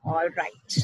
All right.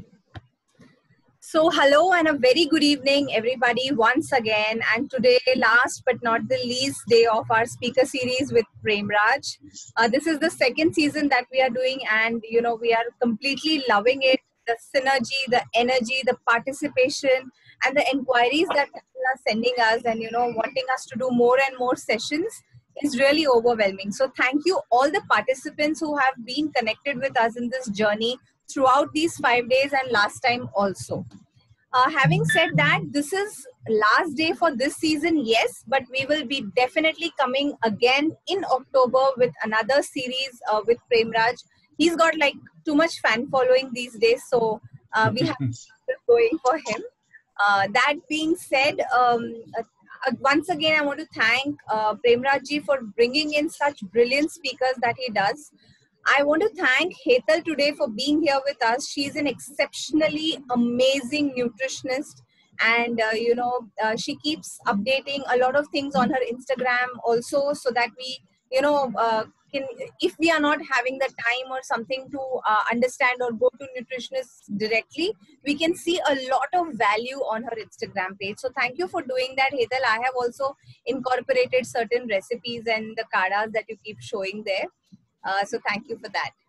So hello and a very good evening everybody once again, and today last but not the least day of our speaker series with Prem Raj. This is the second season that we are doing, and we are completely loving it. The synergy, the energy, the participation and the inquiries that people are sending us and wanting us to do more and more sessions is really overwhelming. So thank you all the participants who have been connected with us in this journey throughout these 5 days and last time also. Having said that, this is last day for this season, yes, but we will be definitely coming again in October with another series with Prem Raj. He's got like too much fan following these days, so we have to keep going for him. That being said, once again, I want to thank Prem Raj ji for bringing in such brilliant speakers that he does. I want to thank Hetal today for being here with us. She's an exceptionally amazing nutritionist, and she keeps updating a lot of things on her Instagram also, so that we can, if we are not having the time or something to understand or go to nutritionists directly, we can see a lot of value on her Instagram page. So thank you for doing that, Hetal. I have also incorporated certain recipes and the kadas that you keep showing there. So thank you for that.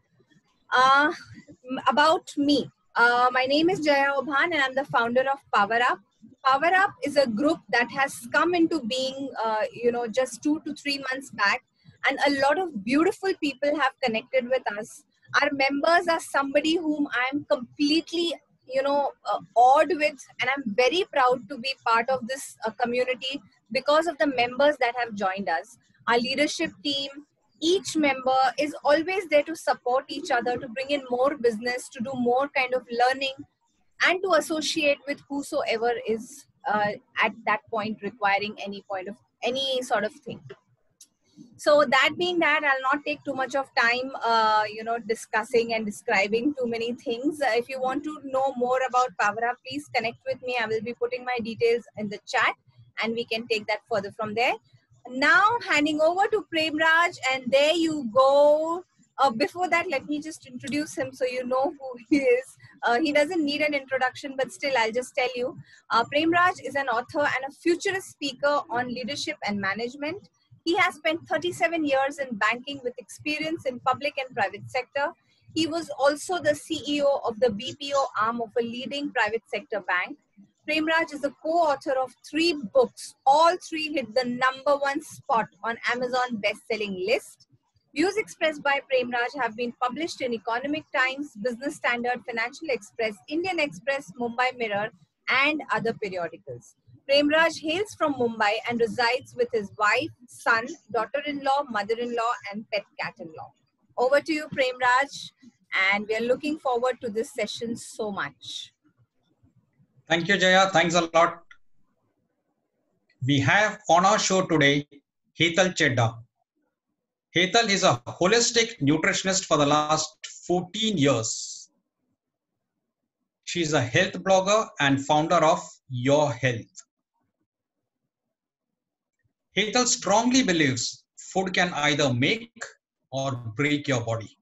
About me, my name is Jaya Obhan and I'm the founder of Power Up. Power Up is a group that has come into being, just 2 to 3 months back, and a lot of beautiful people have connected with us. Our members are somebody whom I'm completely, awed with, and I'm very proud to be part of this community because of the members that have joined us. Our leadership team, each member is always there to support each other, to bring in more business, to do more kind of learning, and to associate with whosoever is at that point requiring any sort of thing. So that being that, I'll not take too much of time, discussing and describing too many things. If you want to know more about Power Up, please connect with me. I will be putting my details in the chat and we can take that further from there. Now handing over to Prem Raj, and there you go. Before that, let me just introduce him so you know who he is. He doesn't need an introduction, but still I'll just tell you. Prem Raj is an author and a futurist speaker on leadership and management. He has spent 37 years in banking with experience in public and private sector. He was also the CEO of the BPO arm of a leading private sector bank. Prem Raj is a co-author of 3 books. All 3 hit the #1 spot on Amazon best-selling list. Views expressed by Prem Raj have been published in Economic Times, Business Standard, Financial Express, Indian Express, Mumbai Mirror, and other periodicals. Prem Raj hails from Mumbai and resides with his wife, son, daughter-in-law, mother-in-law, and pet cat-in-law. Over to you, Prem Raj, and we are looking forward to this session so much. Thank you, Jaya. Thanks a lot. We have on our show today, Hetal Chedda. Hetal is a holistic nutritionist for the last 14 years. She is a health blogger and founder of Your Health. Hetal strongly believes food can either make or break your body.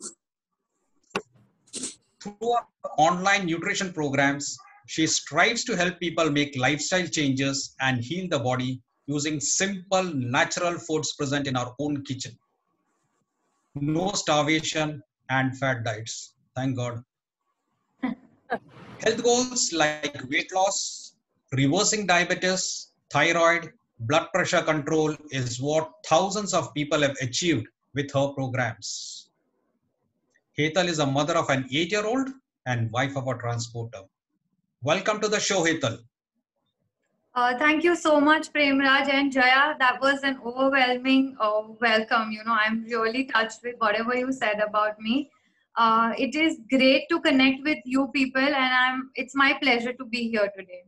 Through her online nutrition programs, she strives to help people make lifestyle changes and heal the body using simple, natural foods present in our own kitchen. No starvation and fat diets. Thank God. Health goals like weight loss, reversing diabetes, thyroid, blood pressure control is what thousands of people have achieved with her programs. Hetal is a mother of an 8-year-old and wife of a transporter. Welcome to the show, Hetal. Thank you so much, Prem Raj and Jaya. That was an overwhelming welcome. I'm really touched with whatever you said about me. It is great to connect with you people, and it's my pleasure to be here today.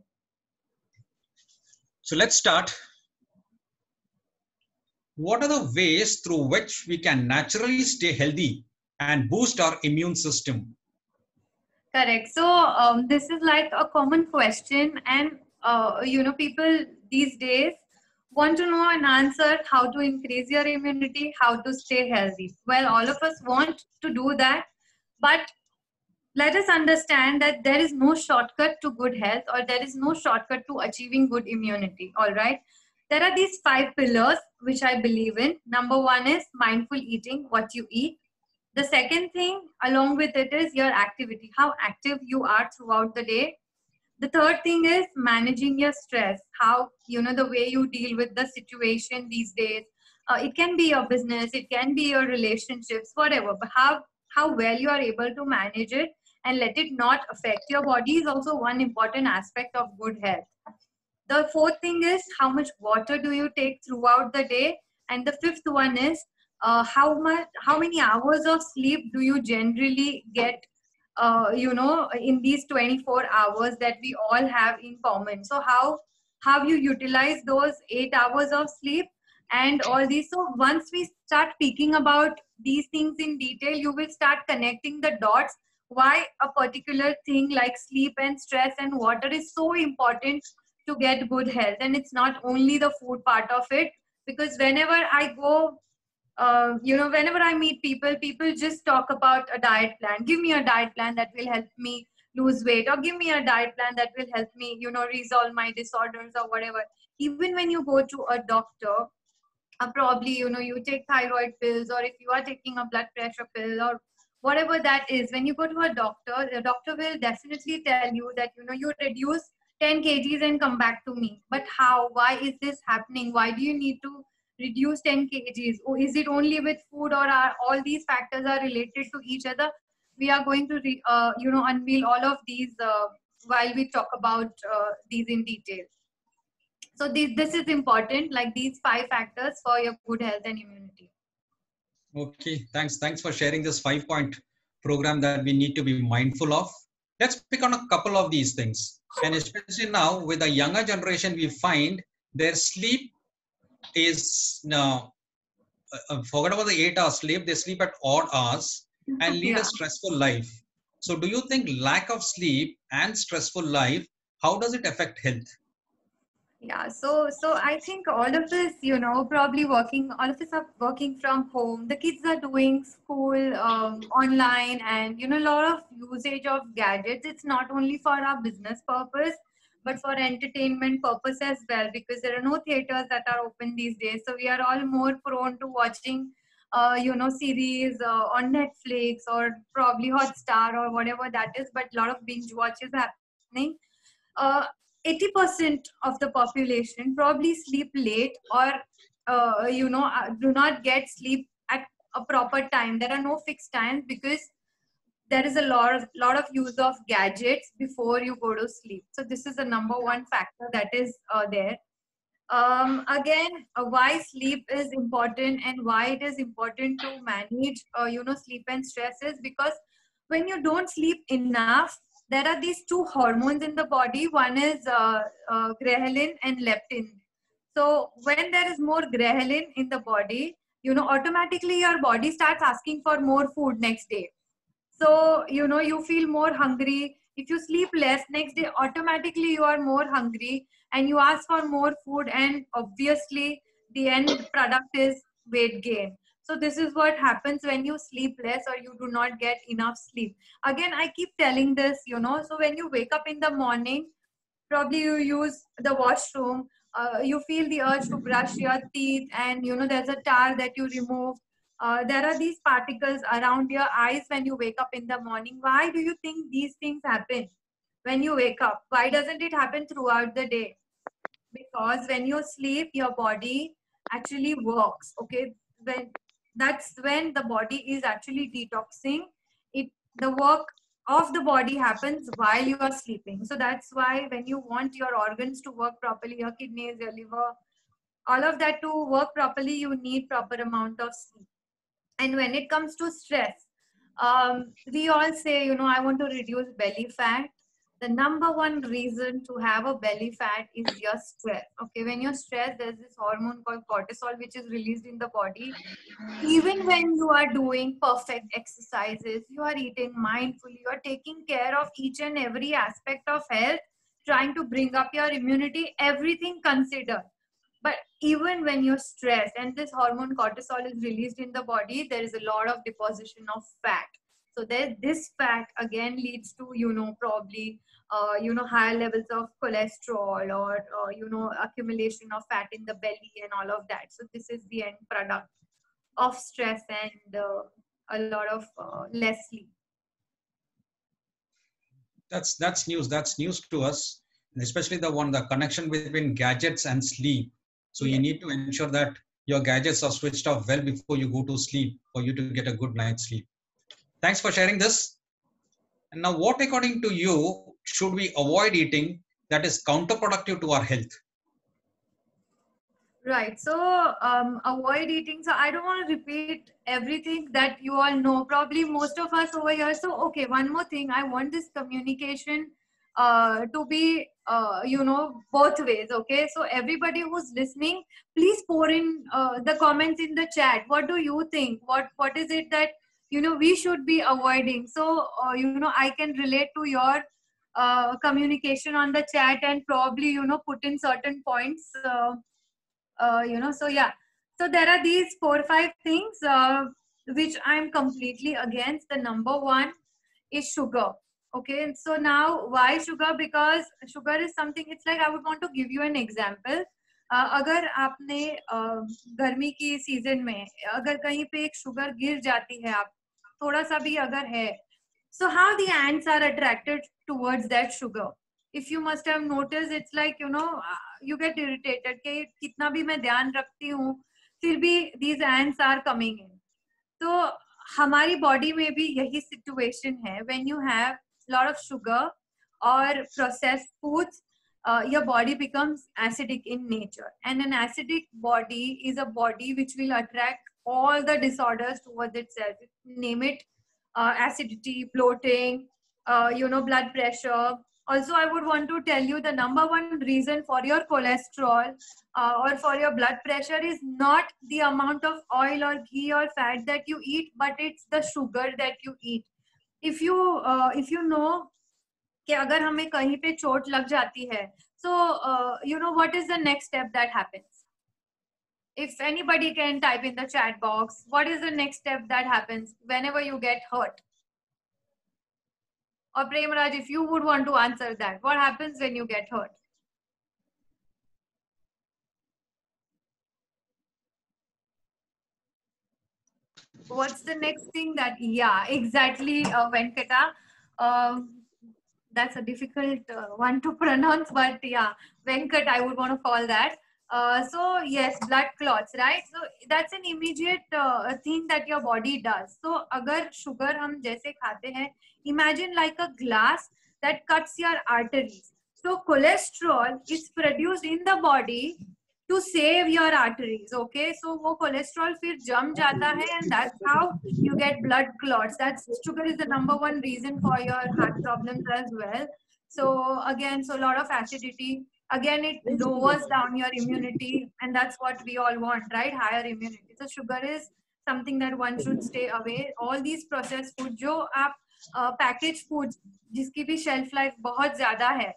So let's start. What are the ways through which we can naturally stay healthy and boost our immune system? Correct. So this is like a common question, and people these days want to know an answer how to increase your immunity, how to stay healthy. Well, all of us want to do that, but let us understand that there is no shortcut to good health, or there is no shortcut to achieving good immunity. All right. There are these 5 pillars which I believe in. Number 1 is mindful eating, what you eat. The second thing along with it is your activity, how active you are throughout the day. The third thing is managing your stress, how, the way you deal with the situation these days. It can be your business, it can be your relationships, whatever, but how well you are able to manage it and let it not affect your body is also one important aspect of good health. The fourth thing is how much water do you take throughout the day, and the fifth one is how many hours of sleep do you generally get, in these 24 hours that we all have in common. So how you utilize those 8 hours of sleep and all these. So once we start speaking about these things in detail, you will start connecting the dots why a particular thing like sleep and stress and water is so important to get good health. And it's not only the food part of it, because whenever I go, whenever I meet people, people just talk about a diet plan. Give me a diet plan that will help me lose weight, or give me a diet plan that will help me, resolve my disorders or whatever. Even when you go to a doctor, probably, you take thyroid pills, or if you are taking a blood pressure pill or whatever that is, when you go to a doctor, the doctor will definitely tell you that, you reduce 10 kgs and come back to me. But how? Why is this happening? Why do you need to reduce 10 kgs? Or is it only with food, or are all these factors are related to each other? We are going to, unveil all of these while we talk about these in detail. So this is important, like these 5 factors for your good health and immunity. Okay, thanks for sharing this 5-point program that we need to be mindful of. Let's pick on a couple of these things. And especially now with the younger generation, we find their sleep is now, forget about the 8 hours sleep, they sleep at odd hours and lead a stressful life. So do you think lack of sleep and stressful life, how does it affect health? Yeah, so I think all of us, probably all of us are working from home. The kids are doing school online, and a lot of usage of gadgets. It's not only for our business purpose, but for entertainment purpose as well, because there are no theaters that are open these days. So we are all more prone to watching, series on Netflix or probably Hotstar or whatever that is. But a lot of binge watch is happening. Uh, 80% of the population probably sleep late, or do not get sleep at a proper time. There are no fixed times because there is a lot of use of gadgets before you go to sleep. So this is the number one factor that is there. Again, why sleep is important and why it is important to manage sleep and stress is because when you don't sleep enough, there are these 2 hormones in the body. One is ghrelin and leptin. So when there is more ghrelin in the body, automatically your body starts asking for more food next day. So you feel more hungry. If you sleep less, next day automatically you are more hungry and you ask for more food, and obviously the end product is weight gain. So this is what happens when you sleep less or you do not get enough sleep. Again, I keep telling this, so when you wake up in the morning, probably you use the washroom, you feel the urge to brush your teeth, and there's a tar that you remove. There are these particles around your eyes when you wake up in the morning. Why do you think these things happen when you wake up? Why doesn't it happen throughout the day? Because when you sleep, your body actually works. Okay, that's when the body is actually detoxing. The work of the body happens while you are sleeping. So that's why when you want your organs to work properly, your kidneys, your liver, all of that to work properly, you need proper amount of sleep. And when it comes to stress, we all say, I want to reduce belly fat. The number one reason to have a belly fat is your stress. Okay, when you're stressed, there's this hormone called cortisol, which is released in the body. Even when you are doing perfect exercises, you are eating mindfully, you are taking care of each and every aspect of health, trying to bring up your immunity, everything considered. But even when you're stressed and this hormone cortisol is released in the body, there is a lot of deposition of fat. So this fat again leads to, probably, higher levels of cholesterol, or accumulation of fat in the belly and all of that. So this is the end product of stress and a lot of less sleep. That's news. That's news to us, and especially the connection between gadgets and sleep. So you Yes. need to ensure that your gadgets are switched off well before you go to sleep for you to get a good night's sleep. Thanks for sharing this. And now, what according to you should we avoid eating that is counterproductive to our health? Right. So avoid eating. So I don't want to repeat everything that you all know. Probably most of us over here. So okay, one more thing. I want this communication to be both ways. Okay. So everybody who's listening, please pour in the comments in the chat. What do you think? What is it that we should be avoiding? So I can relate to your communication on the chat and probably put in certain points. So yeah, so there are these 4 or 5 things which I'm completely against. The number one is sugar. Okay, so now why sugar? Because sugar is something, it's like, I would want to give you an example. अगर आपने गर्मी की season में अगर कहीं पे एक sugar गिर जाती है, आप थोड़ा सा भी अगर है, so how the ants are attracted towards that sugar? If you must have noticed, it's like you get irritated कि कितना भी मैं ध्यान रखती हूँ फिर भी these ants are coming in. तो हमारी बॉडी में भी यही सिचुएशन है. When you have lot of sugar or processed foods, your body becomes acidic in nature, and an acidic body is a body which will attract all the disorders towards itself. Name it, acidity, bloating, blood pressure. Also, I would want to tell you the number one reason for your cholesterol or for your blood pressure is not the amount of oil or ghee or fat that you eat, but it's the sugar that you eat. If you know कि अगर हमें कहीं पे चोट लग जाती है, so what is the next step that happens? If anybody can type in the chat box, what is the next step that happens whenever you get hurt? Or Premraj, if you would want to answer that, what happens when you get hurt? What's the next thing that, yeah, exactly, Venkata. That's a difficult one to pronounce, but yeah, Venkat, I would want to call that. So yes, blood clots, right? So that's an immediate thing that your body does. So agar sugar hum jaise khate hain, imagine like a glass that cuts your arteries. So cholesterol is produced in the body to save your arteries. Okay, so wo cholesterol fir jam jata hai, and that's how you get blood clots. That's sugar is the number one reason for your heart problems as well. So again, so a lot of acidity. Again, it lowers down your immunity, and that's what we all want, right? Higher immunity. So sugar is something that one should stay away. All these processed food, जो आप packaged foods, जिसकी भी shelf life बहुत ज़्यादा है.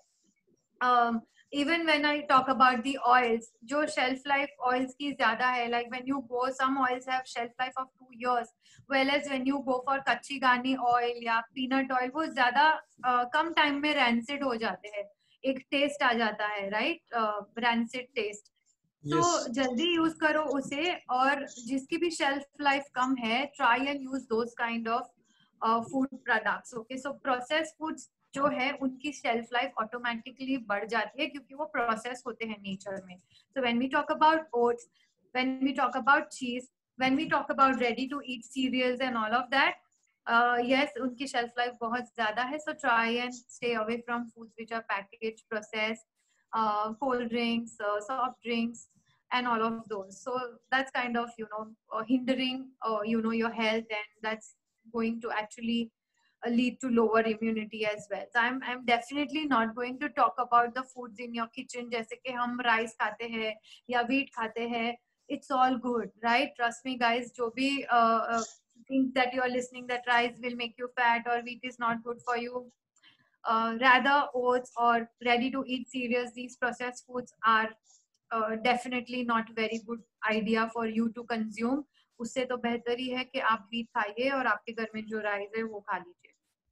Even when I talk about the oils, जो shelf life oils की ज़्यादा है, like when you go, some oils have shelf life of 2 years, whereas when you go for कच्ची घानी oil या peanut oil, वो ज़्यादा कम time में rancid हो जाते हैं. एक taste आ जाता है, right? Rancid taste. So जल्दी use करो उसे, और जिसकी भी shelf life कम है, try and use those kind of food products. Okay, so processed foods जो है उनकी शेल्फ लाइफ ऑटोमेटिकली बढ़ जाती है क्योंकि वो प्रोसेस होते हैं नेचर में. So when we talk about oats, when we talk about cheese, when we talk about ready to eat cereals and all of that, yes, उनकी शेल्फ लाइफ बहुत ज्यादा है. So try and stay away from foods which are package, process, cold drinks, soft drinks and all of those. So that's kind of hindering your health, and that's going to actually lead to lower immunity as well. So I'm definitely not going to talk about the foods in your kitchen जैसे कि हम rice खाते हैं या wheat खाते हैं. It's all good, right? Trust me, guys. जो भी think that you're listening that rice will make you fat or wheat is not good for you, rather oats or ready to eat cereals, these processed foods are definitely not very good idea for you to consume. उससे तो बेहतर ही है कि आप wheat खाइए और आपके घर में जो राइस है वो खा लीजिए.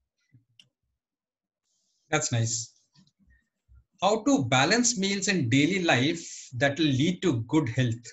That's nice. How to balance meals in daily life that will lead to good health?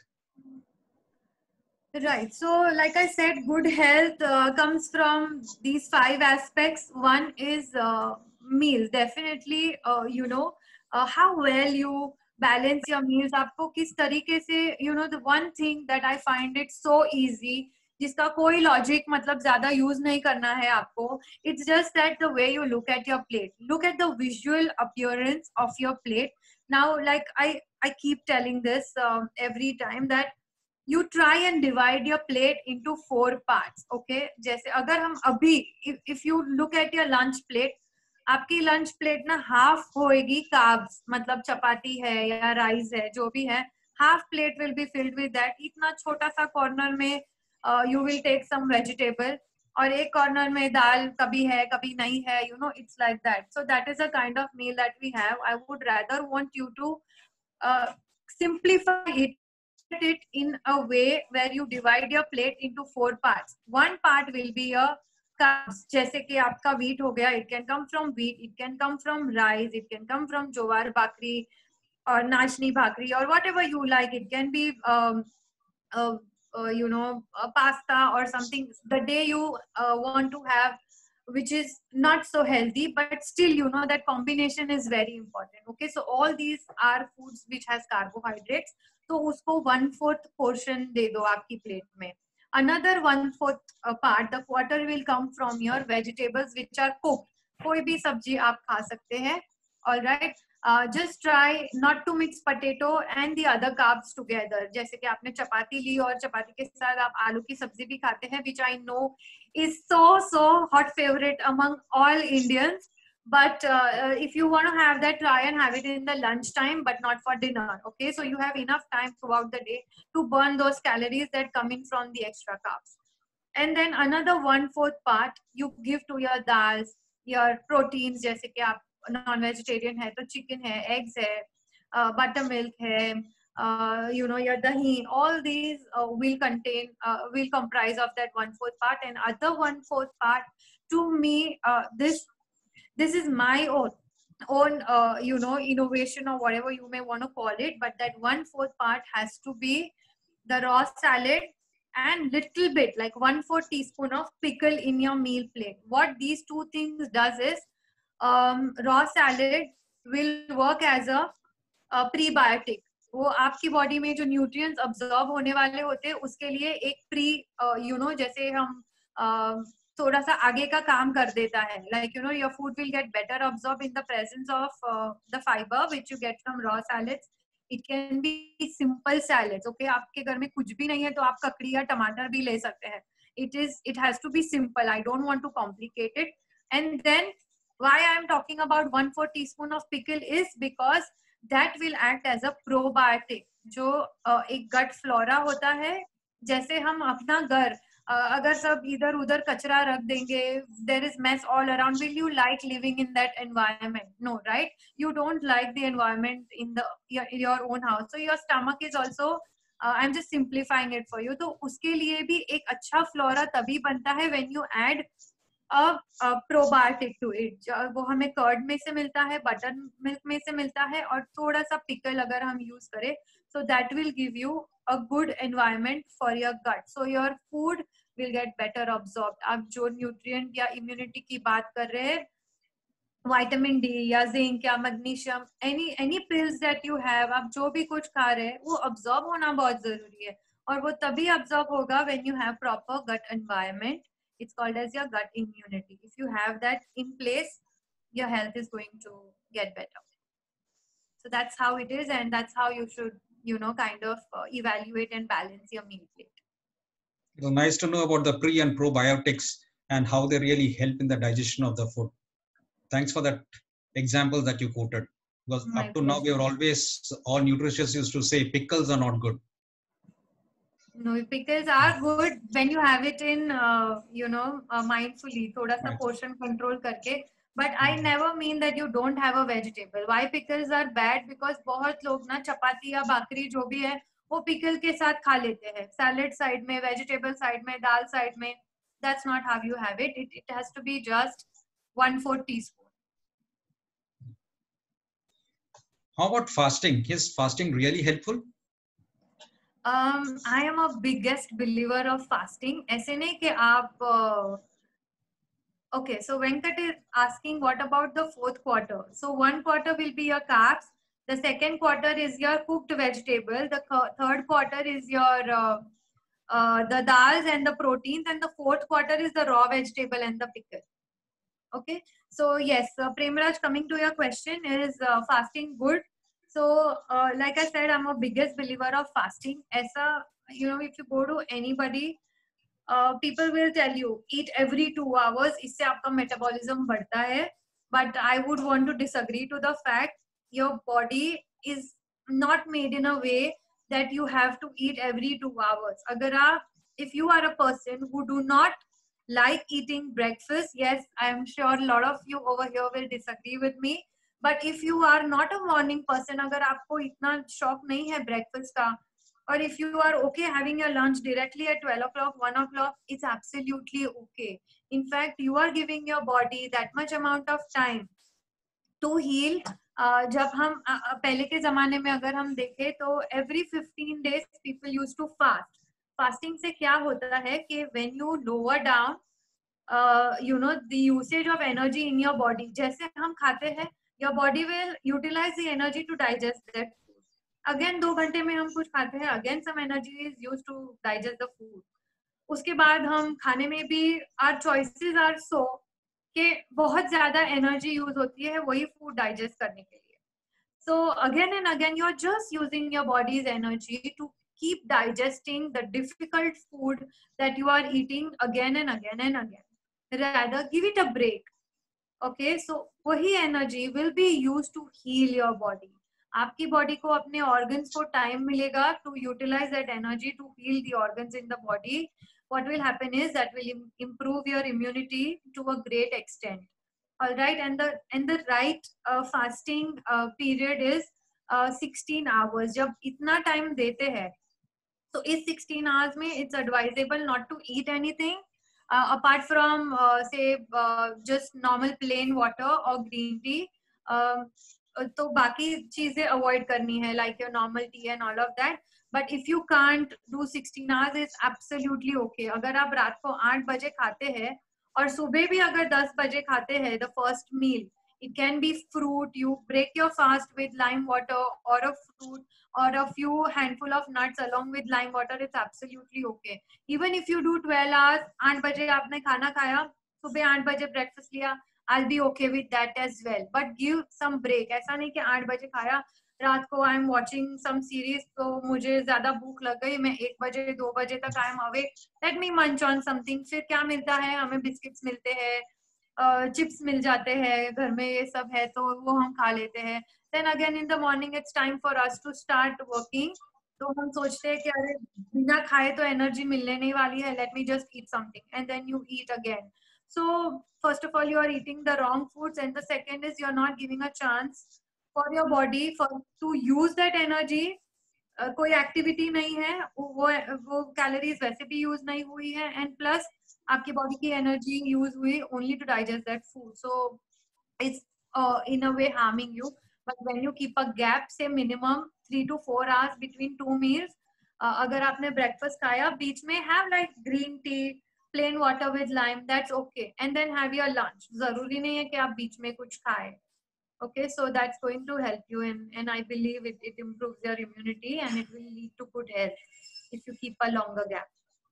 Right. So, like I said, good health comes from these 5 aspects. One is meals. Definitely, how well you balance your meals. आपको किस तरीके से, the one thing that I find it so easy, जिसका कोई logic मतलब ज़्यादा use नहीं करना है आपको. It's just that the way you look at your plate. Look at the visual appearance of your plate. Now, like I keep telling this every time that you try and divide your plate into 4 parts. Okay, जैसे अगर हम अभी if you look at your lunch plate, आपकी lunch plate ना half होएगी carbs, मतलब चपाती है या rice है, जो भी है, half plate will be filled with that. इतना छोटा सा corner में you will take some vegetable, और एक corner में दाल कभी है कभी नहीं है, it's like that. So that is a kind of meal that we have. I would rather want you to simplify it in a way where you divide your plate into 4 parts. One part will be your carbs, जैसे कि आपका wheat हो गया, it can come from wheat, it can come from rice, it can come from jowar bakri or nachni bhakri or whatever you like. It can be a pasta or something the day you want to have, which is not so healthy, but still that combination is very important. Okay, so all these are foods which has carbohydrates, तो उसको 1/4 portion दे दो आपकी plate में. Another 1/4 part, the quarter will come from your vegetables which are cooked. कोई भी सब्जी आप खा सकते हैं. All right. Just try not to mix potato and the other carbs together. जैसे कि आपने चपाती ली और चपाती के साथ आप आलू की सब्जी भी खाते हैं, which I know is so hot favorite among all Indians. But if you want to have that, try and have it in the lunch time, but not for dinner. Okay, so you have enough time throughout the day to burn those calories that come in from the extra carbs. And then another 1/4 part you give to your dals, your proteins, जैसे कि आप non vegetarian है तो chicken है, eggs है, buttermilk है, your dahi. All these will comprise of that 1/4 part. And other 1/4 part, to me, this is my own innovation or whatever you may want to call it, but that 1/4 part has to be the raw salad and little bit like 1/4 teaspoon of pickle in your meal plate. What these two things does is raw salad will work as a prebiotic. वो आपकी body में जो nutrients absorb होने वाले होते हैं उसके लिए एक जैसे हम थोड़ा सा आगे का काम कर देता है. Like your food will get better absorbed in the presence of the fiber which you get from raw salads. It can be simple salads. Okay, आपके घर में कुछ भी नहीं है तो आप ककड़ी या टमाटर भी ले सकते हैं. It has to be simple. I don't want to complicate it. And then why I am talking about 1/4 teaspoon of pickle is because that will act as a probiotic. जो एक gut flora होता है, जैसे हम अपना घर अगर सब इधर उधर कचरा रख देंगे, there is mess all around, will you like living in that environment? No, right? You don't like the environment in your own house. So your stomach is also I'm just simplifying it for you. तो उसके लिए भी एक अच्छा flora तभी बनता है when you add a probiotic to it. वो हमें कर्ड में से मिलता है, बटर मिल्क में से मिलता है, और थोड़ा सा पिकल अगर हम यूज करें, so that will give you a good environment for your gut. So your food will get better absorbed. आप जो न्यूट्रिएंट या इम्यूनिटी की बात कर रहे हैं, विटामिन डी या जिंक या magnesium, any pills that you have, आप जो भी कुछ खा रहे हैं वो अब्सॉर्ब होना बहुत जरूरी है, और वो तभी अब्सॉर्ब होगा when you have proper gut environment. It's called as your gut immunity. If you have that in place, your health is going to get better. So that's how it is, and that's how you should, kind of evaluate and balance your meal plate. It was nice to know about the pre and probiotics and how they really help in the digestion of the food. Thanks for that example that you quoted. Because up to now, we are always, all nutritionists used to say pickles are not good. No, pickles are good when you have it in, mindfully, thoda sa portion control karke. But I never mean that you don't have a vegetable. Why pickles are bad? Because बहुत लोग ना चपाती या बाकरी जो भी है वो pickle के साथ खा लेते हैं, सैलेड साइड में, वेजिटेबल साइड में, दाल साइड में. That's not how you have it. It has to be just 1/4 teaspoon. How about fasting? Is fasting really helpful? I am a biggest believer of fasting. ऐसे नहीं कि आप okay, so Venkat is asking what about the fourth quarter? So one quarter will be your carbs. The second quarter is your cooked vegetable. The third quarter is your the dals and the proteins, and the fourth quarter is the raw vegetable and the pickle. Okay, so yes, Premraj, coming to your question, is fasting good? So like I said, I'm a biggest believer of fasting. Aisa, if you go to anybody, people will tell you eat every 2 hours, इससे आपका metabolism बढ़ता है. But I would want to disagree to the fact your body is not made in a way that you have to eat every 2 hours. अगर आप, if you are a person who do not like eating breakfast, yes, I am sure a lot of you over here will disagree with me. But if you are not a morning person, अगर आपको इतना शौक नहीं है breakfast का, or if you are okay having your lunch directly at 12 o'clock, 1 o'clock, it's absolutely okay. In fact, you are giving your body that much amount of time to heal. जब हम पहले के जमाने में अगर हम देखें तो every 15 days people used to fast. Fasting से क्या होता है कि when you lower down the usage of energy in your body, जैसे हम खाते हैं, your body will utilize the energy to digest that food. Again 2 घंटे में हम कुछ खाते हैं, again some energy is used to digest the food. उसके बाद हम खाने में भी our choices are so कि बहुत ज्यादा एनर्जी यूज होती है वही फूड डाइजेस्ट करने के लिए. So again and again you are just using your body's energy to keep digesting the difficult food that you are eating again and again and again. Rather give it a break. Okay, so वही energy will be used to heal your body. आपकी body को अपने organs को time मिलेगा to utilize that energy to heal the organs in the body. What will happen is that will improve your immunity to a great extent. All right, and the right fasting period is 16 hours. जब इतना time देते हैं तो इस 16 hours में it's advisable not to eat anything apart from say just normal plain water or green tea. तो बाकी चीजें avoid करनी है like your normal tea and all of that. But if you can't do 16 hours, it's absolutely okay. अगर आप रात को 8 बजे खाते हैं और सुबह भी अगर 10 बजे खाते हैं the first meal, it can be fruit. You break your fast with lime water or a fruit or a few handful of nuts along with lime water. It's absolutely okay. Even if you do 12 hours, 8 बजे आपने खाना खाया, सुबह 8 बजे breakfast लिया, I'll be okay with that as well. But give some break. ऐसा नहीं कि 8 बजे खाया, रात को I am watching some series तो मुझे ज्यादा भूख लग गई, मैं 1 बजे 2 बजे तक I am awake, let me munch on something. फिर क्या मिलता है हमें? बिस्किट्स मिलते हैं, चिप्स मिल जाते हैं, घर में ये सब है तो वो हम खा लेते हैं. Then again in the morning it's time for us to start working. तो हम सोचते हैं कि अरे बिना खाए तो एनर्जी मिलने नहीं वाली है, let me just eat something, and then you eat again. So first of all you are eating the wrong foods, and the second is you are not giving a chance for your body to use that energy. कोई activity नहीं है, वो calories वैसे भी use नहीं हुई है, and plus आपकी बॉडी की एनर्जी यूज हुई only to digest that food. So it's in a way harming you. But when you keep a gap से minimum 3 to 4 hours between 2 meals, अगर आपने ब्रेकफास्ट खाया, बीच में have like green tea, plain water with lime, that's okay, and then have your lunch. जरूरी नहीं है कि आप बीच में कुछ खाएं. Okay, so that's going to help you, and I believe it improves your immunity and it will lead to good health if you keep a longer gap.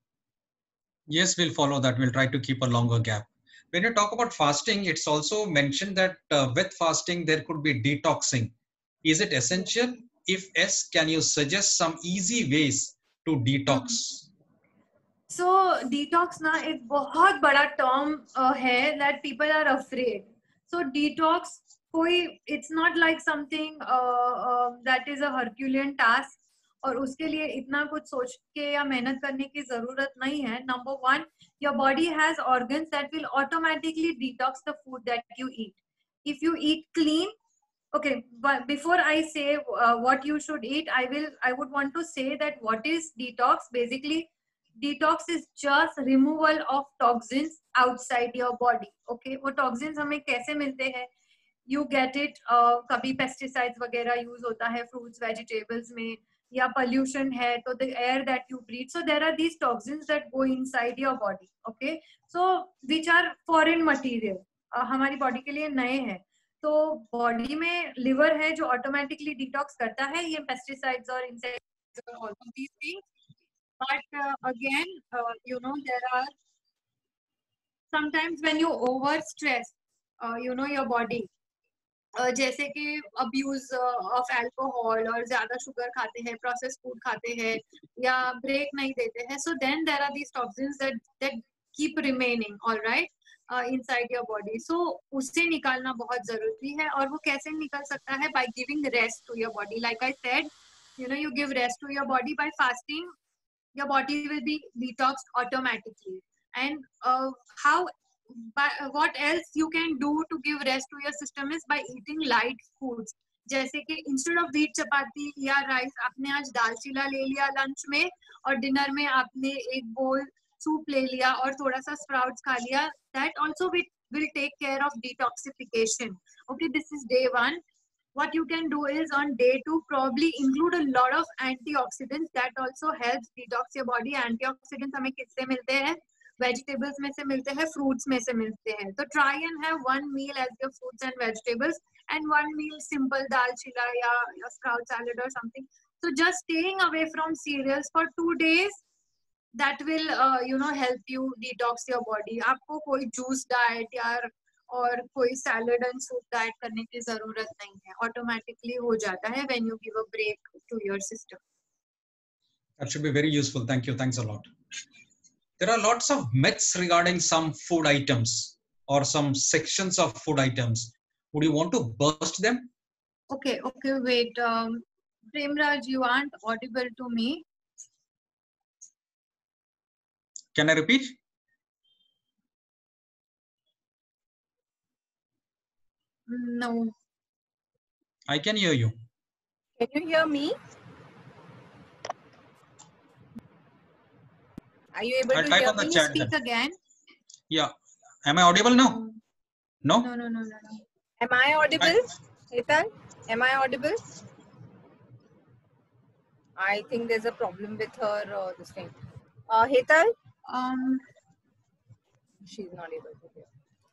Yes, we'll follow that. We'll try to keep a longer gap. When you talk about fasting, it's also mentioned that with fasting there could be detoxing. Is it essential? If yes, can you suggest some easy ways to detox? So detox ना एक बहुत बड़ा term है that people are afraid. So detox कोई, it's not like something that is a Herculean task, और उसके लिए इतना कुछ सोच के या मेहनत करने की जरूरत नहीं है. Number one, your body has organs that will automatically detox the food that you eat. If you eat clean, Okay, but before I say what you should eat, I would want to say that what is detox? Basically, detox is just removal of toxins outside your body. Okay, वो toxins हमें कैसे मिलते हैं? You get it, कभी pesticides वगैरह use होता है fruits, vegetables में, या pollution है तो the air that you breathe. So there are these toxins that go inside your body. Okay, so which are foreign material. हमारी body के लिए नए हैं. तो बॉडी में लिवर है जो ऑटोमेटिकली डिटॉक्स करता है ये पेस्टिसाइड्स और इंसेक्ट्स और all of these things but again you know there are sometimes when you over stress you know your body जैसे कि अब्यूज ऑफ अल्कोहल और ज्यादा शुगर खाते हैं प्रोसेस फूड खाते हैं या ब्रेक नहीं देते हैं so then there are these toxins that keep remaining alright inside your body. So उसे निकालना बहुत जरूरी है और वो कैसे निकल सकता है by giving rest to your body. Like I said, you know, you give rest to your body by fasting. Your body will be detoxed automatically. And what else you can do to give rest to your system is by eating light foods. जैसे कि instead of wheat चपाती या rice आपने आज दाल चीला ले लिया lunch में और dinner में आपने एक बोल सूप ले लिया और थोड़ा सा स्प्राउट्स खा लिया that also will take care of detoxification. Okay, this is day 1. What you can do is on day 2 probably include a lot of antioxidants that also helps detox your body. Antioxidants हमें किससे मिलते हैं? Vegetables में से मिलते हैं, fruits में से मिलते हैं. तो try and have one meal as your fruits and vegetables and one meal simple dal chila या sprout salad or something. So just staying away from cereals for 2 days that will you know help you detox your body. आपको कोई juice diet या और कोई salad and soup diet करने की जरूरत नहीं है. Automatically हो जाता है when you give a break to your system. That should be very useful. Thank you. Thanks a lot. There are lots of myths regarding some food items or some sections of food items. Would you want to burst them? Okay, wait. Premraj, you aren't audible to me. Can I repeat? No. I can hear you. Can you hear me? Are you able to hear me? Can you speak again? Yeah. Am I audible now? No? No. Am I audible? Hetal? Am I audible? I think there's a problem with her this thing. Hetal? She's not able to hear.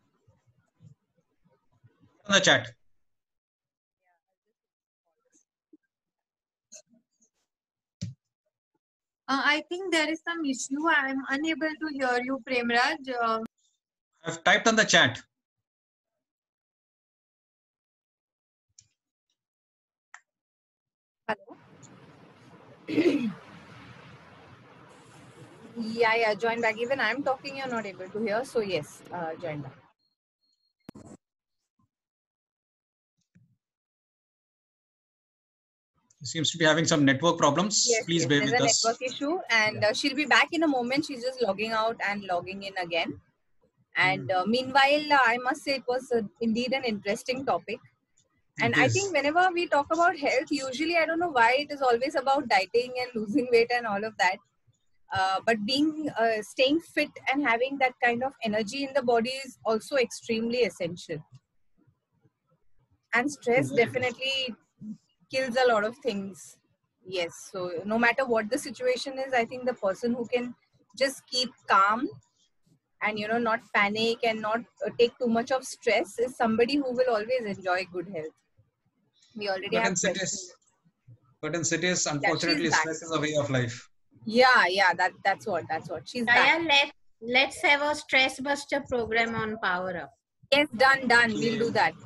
In the chat. I think there is some issue. I am unable to hear you, Premraj. I've typed on the chat. Hello? Yeah, join back. Even I'm talking, you're not able to hear. So yes, join back. Seems to be having some network problems. Yes, Please bear with us. There's a network issue, and she'll be back in a moment. She's just logging out and logging in again. And meanwhile, I must say it was indeed an interesting topic. And I think whenever we talk about health, usually I don't know why it is always about dieting and losing weight and all of that. But staying fit and having that kind of energy in the body is also extremely essential. And stress definitely kills a lot of things. Yes, so no matter what the situation is, I think the person who can just keep calm and not panic and not take too much of stress is somebody who will always enjoy good health. We already have questions. But in cities, unfortunately, stress is a way of life. Yeah, that's what. She's back. Let's have a stress buster program on Power Up. Yes, done. We'll do that.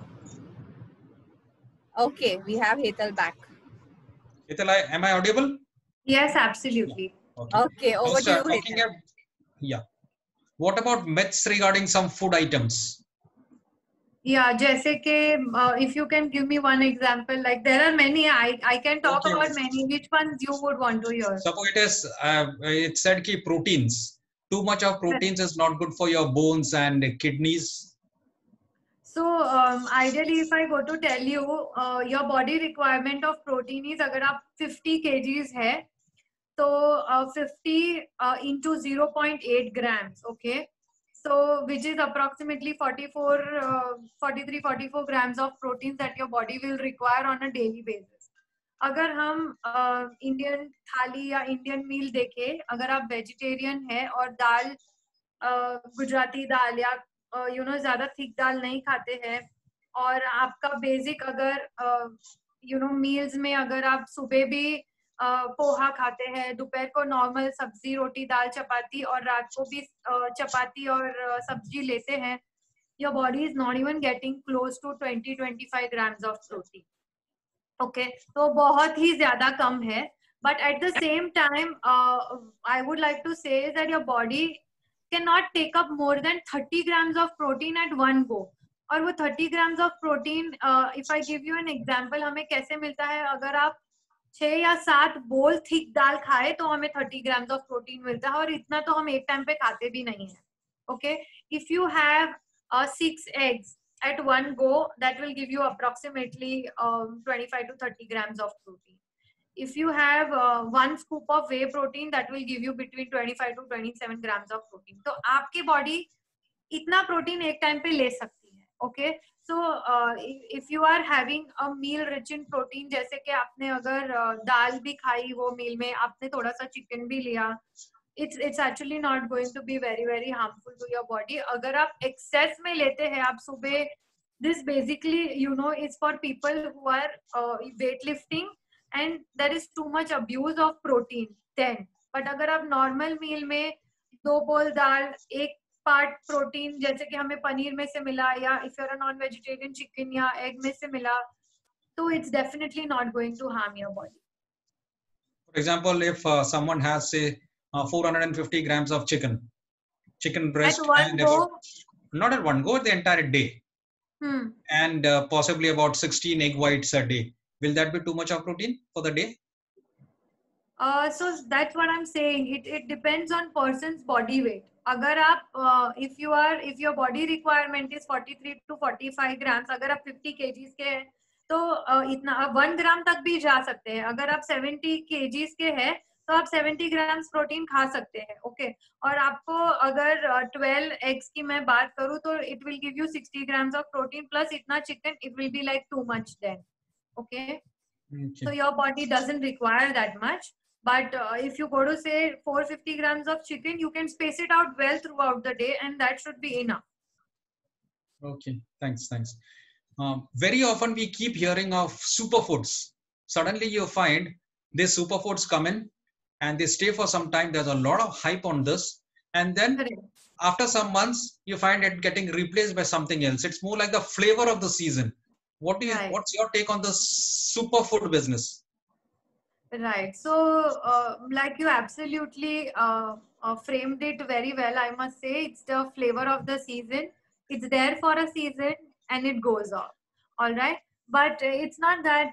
Okay, we have Hetal back. Hetal, am I audible? Yes, absolutely. Okay, over to you, Hetal. Yeah. What about myths regarding some food items? Yeah, जैसे कि if you can give me one example, like there are many, I can talk about many. Which ones you would want to hear? Suppose it said कि proteins. Too much of proteins is not good for your bones and kidneys. So ideally, if I go to tell you, your body requirement of protein is, अगर आप 50 kgs है, तो 50 into 0.8 grams, okay? So which is approximately 43-44 grams of protein that your body will require on a daily basis. अगर हम Indian थाली या Indian मील देखें, अगर आप वेजिटेरियन है और दाल गुजराती दाल या ज्यादा थिक दाल नहीं खाते हैं, और आपका बेसिक अगर मील्स में अगर आप सुबह भी पोहा खाते हैं, दोपहर को नॉर्मल सब्जी रोटी दाल चपाती और रात को भी चपाती और सब्जी लेते हैं, your body is not even getting close to 20-25 grams of protein. Okay, तो बहुत ही ज्यादा कम है. But at the same time, I would like to say that your body cannot take up more than 30 grams of protein at one go. और वो 30 grams of protein, if I give you an example, हमें कैसे मिलता है? अगर आप 6 या 7 बोल थिक दाल खाए तो हमें 30 grams of protein मिलता है, और इतना तो हम एक टाइम पे खाते भी नहीं है. Okay, if you have 6 eggs at one go, that will give you approximately 25 to 30 grams of protein. If you have 1 scoop of whey protein, that will give you between 25 to 27 grams of protein. तो आपकी body इतना protein एक time पे ले सकती है. Okay, so if you are having a meal rich in protein, जैसे कि आपने अगर दाल भी खाई वो meal में, आपने थोड़ा सा chicken भी लिया, it's actually not going to be very harmful to your body. अगर आप excess में लेते हैं आप सुबह, this basically is for people who are weightlifting and there is too much abuse of protein then. But अगर आप normal meal में 2 bowl दाल, 1 part protein जैसे कि हमें पनीर में से मिला, या if you're a non-vegetarian chicken या egg में से मिला, तो it's definitely not going to harm your body. For example, if someone has say 450 grams of chicken breast, at one and go, not at one go, the entire day, and possibly about 16 egg whites a day, will that be too much of protein for the day? So that's what I'm saying. It depends on person's body weight. अगर आप if your body requirement is 43 to 45 grams, अगर आप 50 kgs के हैं तो इतना 1 ग्राम तक भी जा सकते हैं. अगर आप 70 kgs के हैं तो आप 70 grams प्रोटीन खा सकते हैं. ओके, और आपको अगर 12 eggs की मैं बात करूँ तो it will give you 60 grams of protein plus इतना chicken, it will be like too much then. Okay. So your body doesn't require that much. But if you go to say 450 grams of chicken, you can space it out well throughout the day, and that should be enough. Okay, thanks. Very often we keep hearing of superfoods. Suddenly you find these superfoods come in and they stay for some time. There's a lot of hype on this, and then after some months you find it getting replaced by something else. It's more like the flavor of the season. What's your take on the superfood business? Right. So, like you absolutely framed it very well. I must say, it's the flavor of the season. It's there for a season and it goes off. All right. But it's not that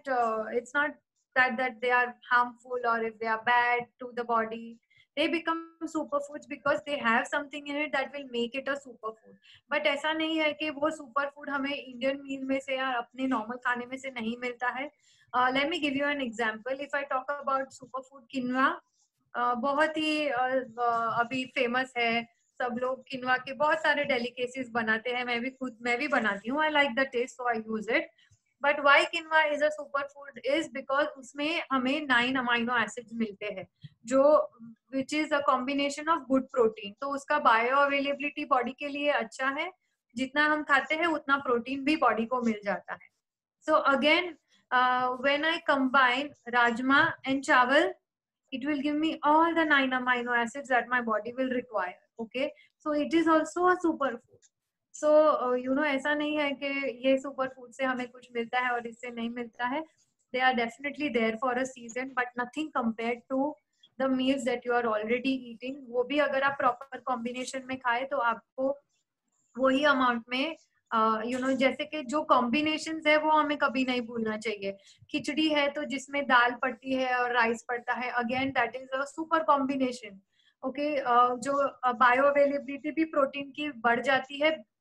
that they are harmful or if they are bad to the body. They become superfoods because they have something in it that will make it a superfood. But ऐसा नहीं है कि वो superfood हमें Indian meal में से या अपने normal खाने में से नहीं मिलता है. Let me give you an example. If I talk about superfood quinoa, बहुत ही अभी famous है. सब लोग quinoa के बहुत सारे delicacies बनाते हैं. मैं भी बनाती हूँ. I like the taste, so I use it. But why quinoa is a superfood is because उसमें हमें 9 amino acids मिलते हैं, जो which is a combination of good protein. तो उसका bioavailability body के लिए अच्छा है. जितना हम खाते हैं उतना protein भी body को मिल जाता है. So again, when I combine rajma and chawal, it will give me all the 9 amino acids that my body will require. Okay, so it is also a superfood. So ऐसा नहीं है कि ये superfood से हमें कुछ मिलता है और इससे नहीं मिलता है. They are definitely there for a season, but nothing compared to the meals that you are already eating. वो भी अगर आप proper combination में खाए तो आपको वही amount में जैसे कि जो combinations है वो हमें कभी नहीं भूलना चाहिए. खिचड़ी है तो जिसमें दाल पड़ती है और राइस पड़ता है, again that is a super combination. Okay, जो bioavailability भी प्रोटीन की बढ़ जाती है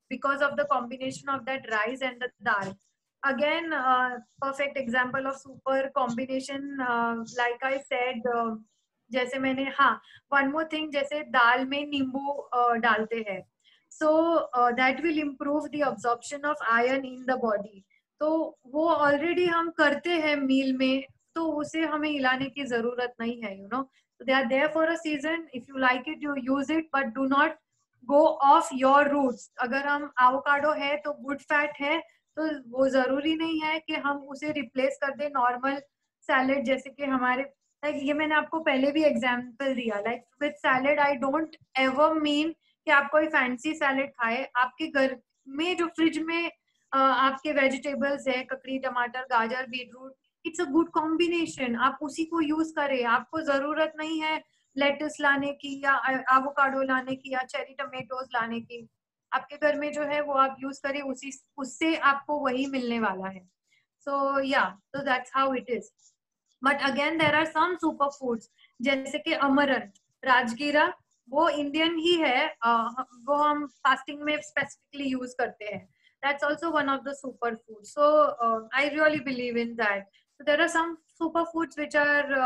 because of the combination of that rice and the dal. Again, perfect example of super combination. Like I said, जैसे मैंने, हाँ, one more thing, जैसे दाल में नींबू डालते हैं, so that will improve the absorption of iron in the body. तो वो already हम करते हैं meal में, तो उसे हमें हिलाने की जरूरत नहीं है, you know. So they are there for a season. If you like it, you use it, but do not go off your roots. अगर हम avocado है तो good fat है, तो वो जरूरी नहीं है कि हम उसे replace कर दें normal salad, जैसे कि हमारे, like ये मैंने आपको पहले भी example दिया, like with salad I don't ever mean कि आप कोई फैंसी सैलेड खाए. आपके घर में जो फ्रिज में आपके वेजिटेबल्स है, ककड़ी, टमाटर, गाजर, beetroot, it's a good combination. आप उसी को यूज करें. आपको जरूरत नहीं है लेटस लाने की या एवोकाडो लाने की या चेरी टमेटोज लाने की. आपके घर में जो है वो आप यूज करें, उसी उससे आपको वही मिलने वाला है. सो या, so that's how it is. But again there are some super foods, जैसे कि अमरंथ, राजगीरा, वो इंडियन ही है, वो हम फास्टिंग में स्पेसिफिकली यूज करते हैं. That's also one of the superfoods. So I really believe in that. So there are some superfoods which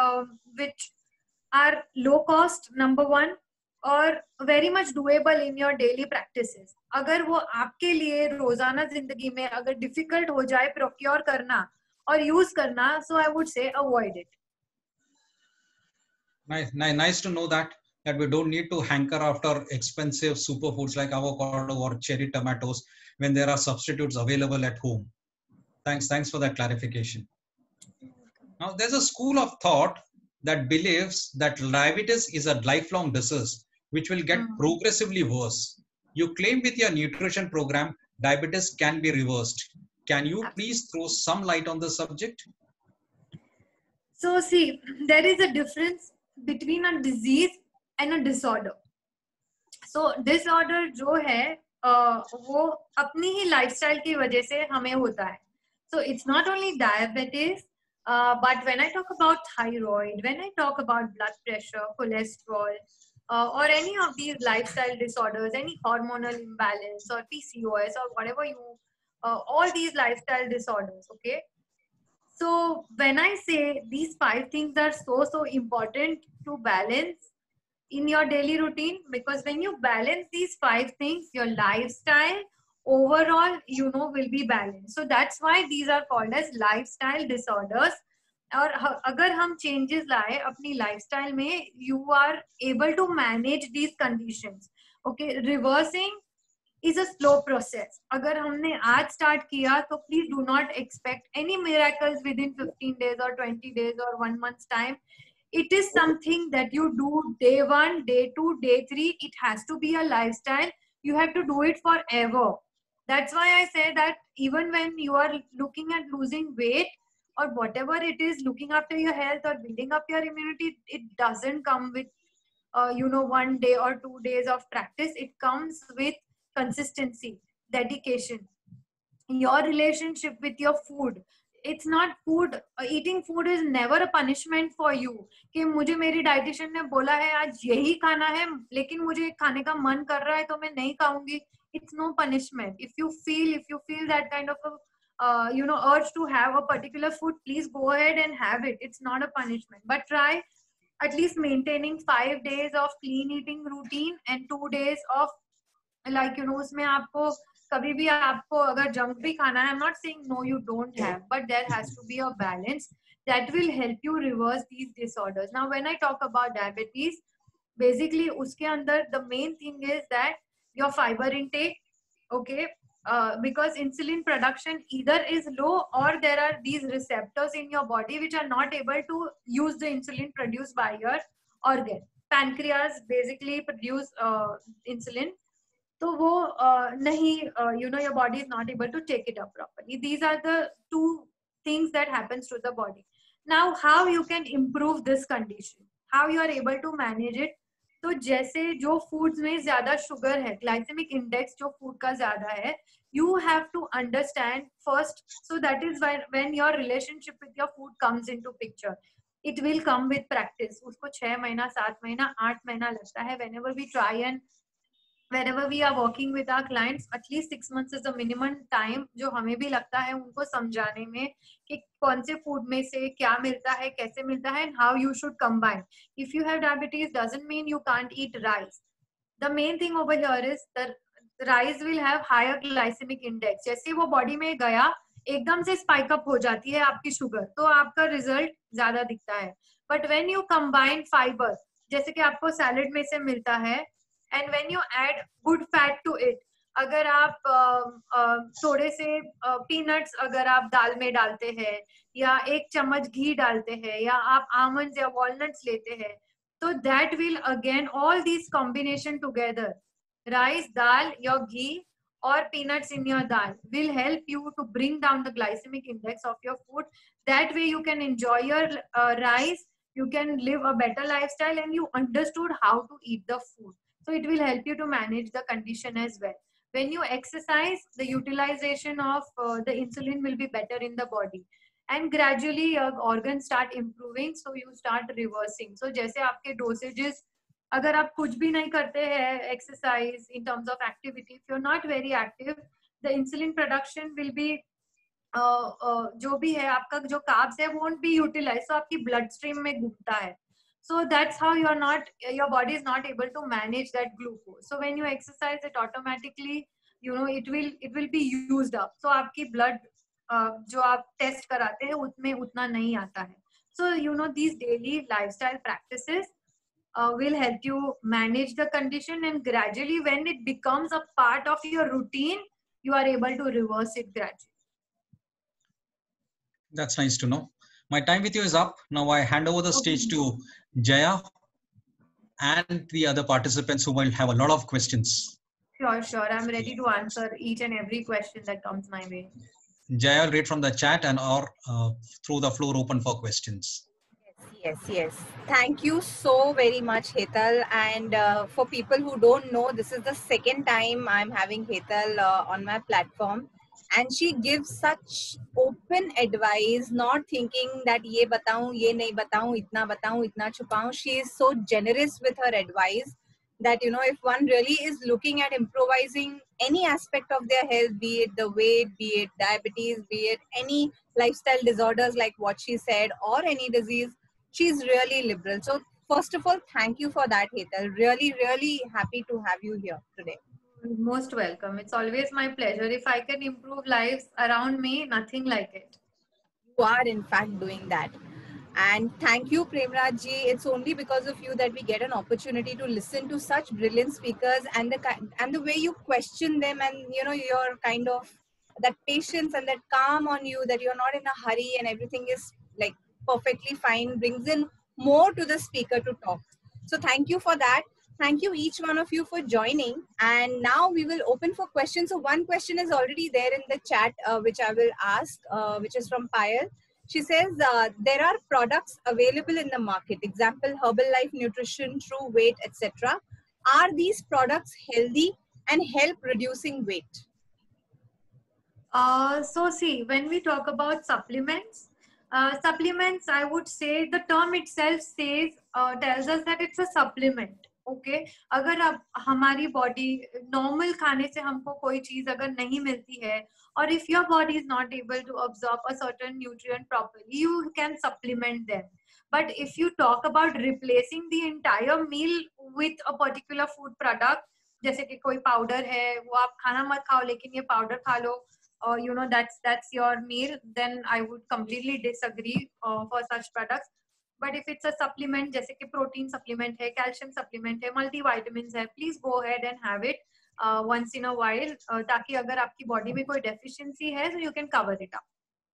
are low cost, number one, और very much doable in your daily practices. अगर वो आपके लिए रोजाना जिंदगी में अगर difficult हो जाए procure करना और use करना, so I would say avoid it. Nice to know that we don't need to hanker after expensive superfoods like avocado or cherry tomatoes when there are substitutes available at home. Thanks for that clarification. Now, there's a school of thought that believes that diabetes is a lifelong disease which will get progressively worse. You claim with your nutrition program diabetes can be reversed. Can you please throw some light on the subject? So see, there is a difference between a disease and a disorder. So disorder जो है वो अपनी ही lifestyle की वजह से हमें होता है. So it's not only diabetes, but when I talk about thyroid, when I talk about blood pressure, cholesterol, or any of these lifestyle disorders, any hormonal imbalance or PCOS or whatever all these lifestyle disorders, okay? So when I say these 5 things are so important to balance in your daily routine, because when you balance these 5 things, your lifestyle overall, will be balanced. So that's why these are called as lifestyle disorders. और अगर हम changes लाए अपनी lifestyle में, you are able to manage these conditions. Okay, reversing is a slow process. अगर हमने आज start किया, तो please do not expect any miracles within 15 days or 20 days or 1 month's time. It is something that you do day 1, day 2, day 3. It has to be a lifestyle. You have to do it forever. That's why I say that even when you are looking at losing weight or whatever it is, looking after your health or building up your immunity, it doesn't come with 1 day or 2 days of practice. It comes with consistency, dedication, your relationship with your food. It's not food. Eating food is never a punishment for you. कि मुझे मेरी dietitian ने बोला है आज यही खाना है, लेकिन मुझे खाने का मन कर रहा है तो मैं नहीं खाऊंगी. It's no punishment. If you feel that kind of a urge to have a particular food, please go ahead and have it. It's not a punishment. But try at least maintaining 5 days of clean eating routine and 2 days of उसमें आपको कभी भी आपको अगर junk भी खाना है, I'm not saying no you don't have, but there has to be a balance that will help you reverse these disorders. Now when I talk about diabetes, basically उसके अंदर the main thing is that your fiber intake, okay, because insulin production either is low or there are these receptors in your body which are not able to use the insulin produced by your organ. Pancreas basically produce insulin. तो वो नहीं, your body is not able to take it up properly. These are the 2 things that happens to the body. Now how you can improve this condition, how you are able to manage it. तो जैसे जो foods में ज़्यादा sugar है, glycemic index जो food का ज़्यादा है, you have to understand first. So that is when your relationship with your food comes into picture. It will come with practice. उसको 6 महीना, 7 महीना, 8 महीना लगता है. Whenever we try and wherever we are working with our clients, at least 6 months is the minimum time जो हमें भी लगता है उनको समझाने में कि कौन से फूड में से क्या मिलता है, कैसे मिलता है, and how you should combine. If you have diabetes doesn't mean you can't eat rice. The main thing over here is that rice will have higher glycemic index. जैसे वो बॉडी में गया एकदम से स्पाइक अप हो जाती है आपकी शुगर, तो आपका रिजल्ट ज्यादा दिखता है. But when you combine fibre, जैसे कि आपको सैलेड में से मिलता है, and when you add good fat to it, अगर आप थोड़े से पीनट्स अगर आप दाल में डालते हैं, या 1 चम्मच घी डालते हैं, या आप आमंड्स या वॉलनट्स लेते हैं, तो that will again, all these combination together, rice, dal, your ghee or peanuts in your dal will help you to bring down the glycemic index of your food. That way you can enjoy your rice, you can live a better lifestyle, and you understood how to eat the food. So it will help you to manage the condition as well. When you exercise, the utilization of the insulin will be better in the body. And gradually your organs start improving, so you start reversing. So जैसे आपके dosages, अगर आप कुछ भी नहीं करते हैं exercise in terms of activity, if you're not very active, the insulin production will be जो भी है आपका जो carbs है won't be utilized, so आपकी blood stream में घूमता है. So that's how your body is not able to manage that glucose. So when you exercise, it automatically, it will be used up. So आपकी blood जो आप test कराते हैं उसमें उतना नहीं आता है. So these daily lifestyle practices will help you manage the condition, and gradually when it becomes a part of your routine, you are able to reverse it gradually. That's nice to know. My time with you is up. Now I hand over the stage to Jaya and the other participants who will have a lot of questions. Sure. I'm ready to answer each and every question that comes my way. Jaya will read from the chat and or through the floor open for questions. Yes. Thank you so very much, Hetal. And for people who don't know, this is the second time I'm having Hetal on my platform. And she gives such open advice, not thinking that ye bataun, ye nahi bataun, itna chupaun. She is so generous with her advice that, if one really is looking at improvising any aspect of their health, be it the weight, be it diabetes, be it any lifestyle disorders like what she said, or any disease, she's really liberal. So first of all, thank you for that, Hetal. Really, really happy to have you here today. Most welcome. It's always my pleasure. If I can improve lives around me, nothing like it. You are in fact doing that. And thank you, Premraj ji. It's only because of you that we get an opportunity to listen to such brilliant speakers, and the way you question them, and your kind of that patience and that calm on you, that you're not in a hurry and everything is like perfectly fine, brings in more to the speaker to talk. So thank you for that. Thank you each one of you for joining. And now we will open for questions. So one question is already there in the chat, which I will ask, which is from Payal. She says, there are products available in the market, example, Herbalife Nutrition, True Weight, etc. Are these products healthy and help reducing weight? So see, when we talk about supplements, I would say the term itself tells us that it's a supplement. Okay, अगर अब हमारी body normal खाने से हमको कोई चीज अगर नहीं मिलती है, or if your body is not able to absorb a certain nutrient properly, you can supplement them. But if you talk about replacing the entire meal with a particular food product, जैसे कि कोई powder है, वो आप खाना मत खाओ लेकिन ये powder खा लो, that's your meal, then I would completely disagree for such products. But if it's a supplement, जैसे कि protein supplement है, calcium supplement है, multivitamins है, please go ahead and have it once in a while, ताकि अगर आपकी body में कोई deficiency है, so you can cover it up.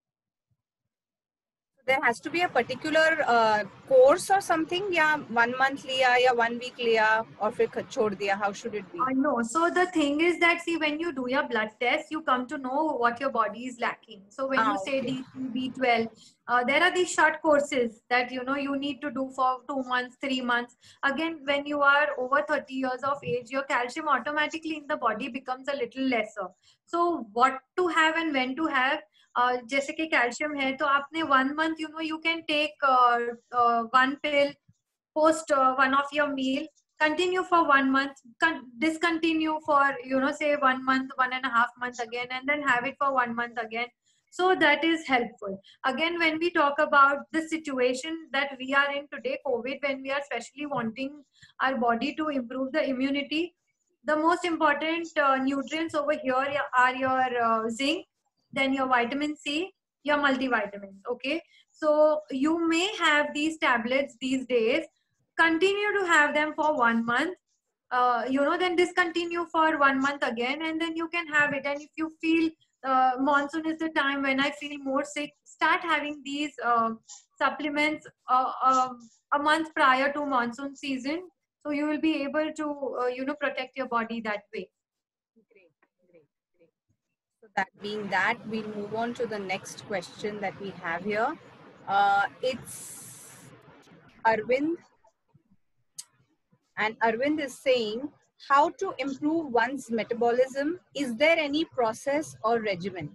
There has to be a particular course or something, या 1 month लिया या 1 week लिया और फिर छोड़ दिया. How should it be? No. So the thing is that, see, when you do your blood test, you come to know what your body is lacking. So when you say D3, B12, there are these short courses that you need to do for 2 months, 3 months. Again, when you are over 30 years of age, your calcium automatically in the body becomes a little lesser. So what to have and when to have, जैसे कि calcium है, तो आपने 1 month, you can take 1 pill post one of your meal, continue for 1 month, discontinue for, you know, say 1 month, 1.5 months again, and then have it for 1 month again. So that is helpful. Again, when we talk about the situation that we are in today, COVID, when we are especially wanting our body to improve the immunity, the most important nutrients over here are your zinc, then your vitamin C, your multivitamins. Okay, so you may have these tablets these days, continue to have them for 1 month, you know, then discontinue for 1 month again, and then you can have it. And if you feel monsoon is the time when I feel more sick, start having these supplements a month prior to monsoon season, so you will be able to you know, protect your body that way. Great, great, great. So that being that, we'll move on to the next question that we have here. It's Arvind, and Arvind is saying, how to improve one's metabolism? Is there any process or regimen?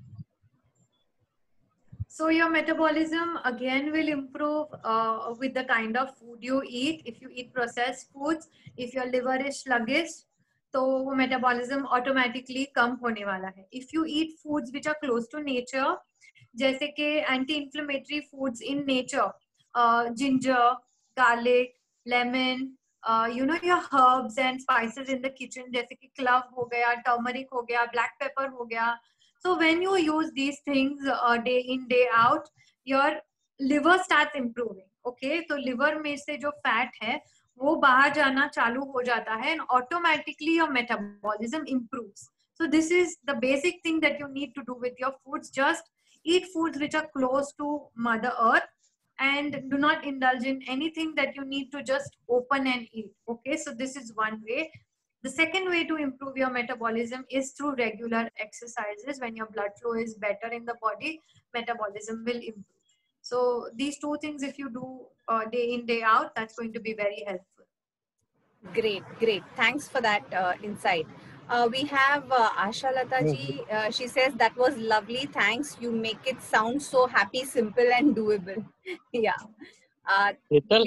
So your metabolism again will improve with the kind of food you eat. If you eat processed foods, if your liver is sluggish, तो वो metabolism automatically कम होने वाला है. If you eat foods which are close to nature, जैसे कि anti-inflammatory foods in nature, ginger, garlic, lemon, you know, your herbs and spices in the kitchen, जैसे कि clove हो गया, turmeric हो गया, black pepper हो गया. So when you use these things day in day out, your liver starts improving. Okay, तो liver में से जो fat है वो बाहर जाना चालू हो जाता है, and automatically your metabolism improves. So this is the basic thing that you need to do with your foods. Just eat foods which are close to Mother Earth, and do not indulge in anything that you need to just open and eat. Okay, so this is one way. The second way to improve your metabolism is through regular exercises. When your blood flow is better in the body, metabolism will improve. So these two things, if you do day in, day out, that's going to be very helpful. Great, great. Thanks for that insight. We have Asha Lata ji. She says, that was lovely. Thanks. You make it sound so happy, simple, and doable. Yeah. Hetal?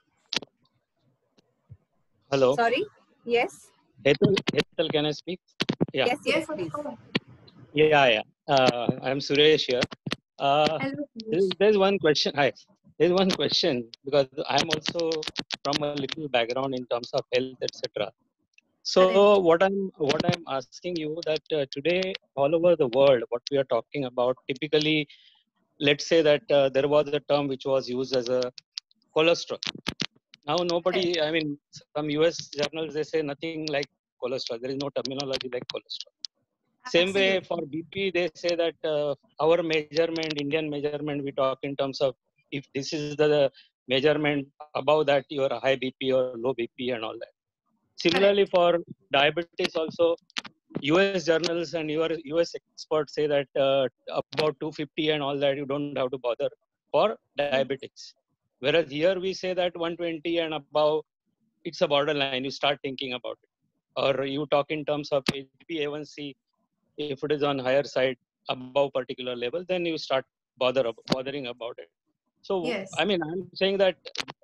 Hello. Sorry? Yes? Hetal, can I speak? Yeah. Yes, yes, Yes, of please. course. Yeah. I'm Suresh here. Hello, Suresh. There's one question. Hi. There's one question, because I'm also from a little background in terms of health, etc. So what I'm asking you that today all over the world, what we are talking about, typically, let's say that there was a term which was used as a cholesterol. Now nobody, I mean, some US journals, they say nothing like cholesterol. There is no terminology like cholesterol. Same way for BP, they say that our measurement, Indian measurement, we talk in terms of if this is the measurement, above that you are a high BP or low BP and all that. Similarly for diabetes also, US journals and your US experts say that about 250 and all that, you don't have to bother for diabetics. Whereas here we say that 120 and above, it's a borderline, you start thinking about it. Or you talk in terms of HbA1c, if it is on higher side above particular level, then you start bothering about it. So, yes. I mean, I'm saying that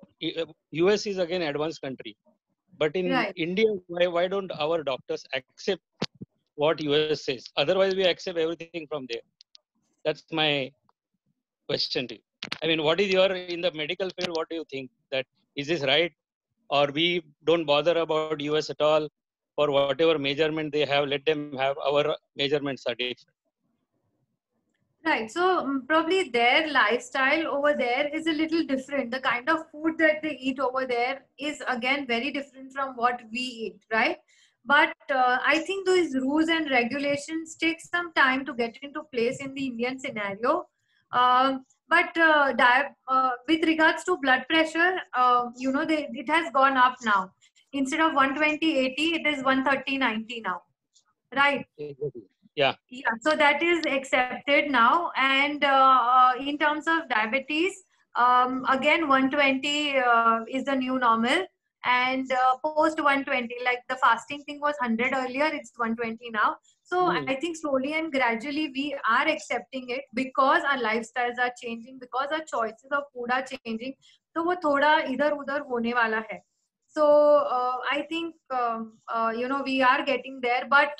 US is again advanced country. But in India, why don't our doctors accept what US says? Otherwise, we accept everything from there. That's my question to you. I mean, what is your, in the medical field, what do you think? That is this right? Or we don't bother about US at all? For whatever measurement they have, let them have, our measurements are different. Right. So probably their lifestyle over there is a little different. The kind of food that they eat over there is again very different from what we eat, right? But I think those rules and regulations take some time to get into place in the Indian scenario. But with regards to blood pressure, you know, it has gone up now. Instead of 120/80, it is 130/90 now, right? Yeah. So that is accepted now. And in terms of diabetes, again 120 is the new normal. And post 120, like the fasting thing was 100 earlier, it's 120 now. So I think slowly and gradually we are accepting it, because our lifestyles are changing, because our choices of food are changing. So वो थोड़ा इधर उधर होने वाला है. So I think we are getting there, but